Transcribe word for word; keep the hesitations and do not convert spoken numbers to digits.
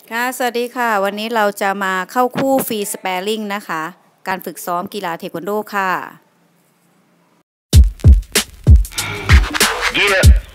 ค่ะสวัสดีค่ะวันนี้เราจะมาเข้าคู่ฟรีสแปริ่งนะคะการฝึกซ้อมกีฬาเทควันโดค่ะ Yeah.